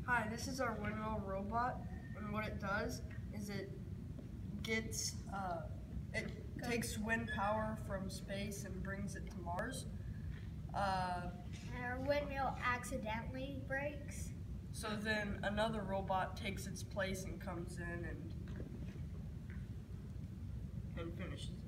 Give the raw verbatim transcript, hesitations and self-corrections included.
Hi, this is our windmill robot, and what it does is it gets, uh, it takes wind power from space and brings it to Mars. Uh, And our windmill accidentally breaks. so then another robot takes its place and comes in and, and finishes it.